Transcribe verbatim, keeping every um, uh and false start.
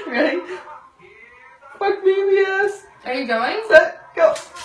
Ready? Fuck me in the ass. Are you going? Set, go.